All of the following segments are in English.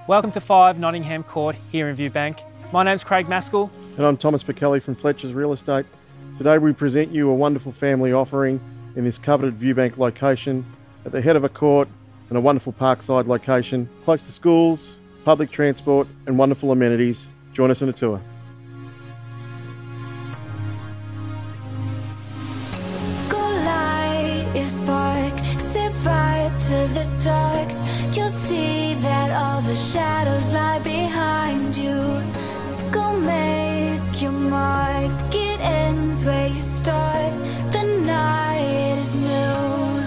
Welcome to 5 Nottingham Court here in Viewbank. My name's Craig Maskell. And I'm Thomas Pickelli from Fletcher's Real Estate. Today we present you a wonderful family offering in this coveted Viewbank location at the head of a court and a wonderful parkside location, close to schools, public transport and wonderful amenities. Join us on a tour. Go light your spark, set fire to the dark. You'll see that all the shadows lie behind you. Go make your mark, it ends where you start. The night is new.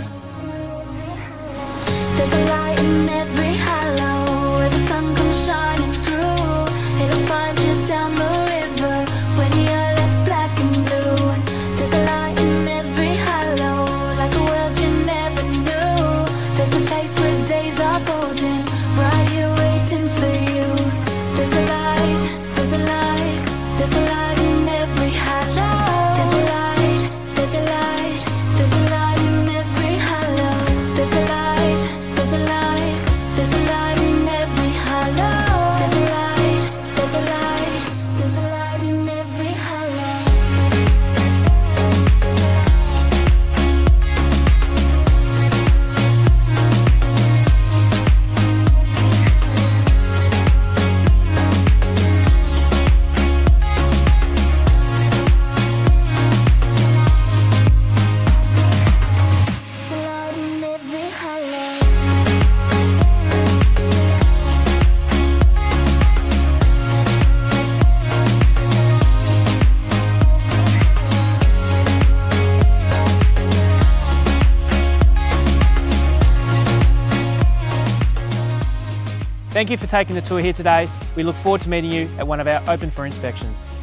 There's a light in every hollow where the sun comes shining through. It'll find you down the river when you're left black and blue. There's a light in every hollow, like a world you never knew. There's a place where days are golden, right here waiting for you. There's a light, there's a light, there's a light in every hollow. There's a light, there's a light, there's a light in every hollow. There's a light, there's a light, there's a light in every hollow. There's a light, there's a light, there's a light in every hollow. The light in every hollow. Thank you for taking the tour here today. We look forward to meeting you at one of our open for inspections.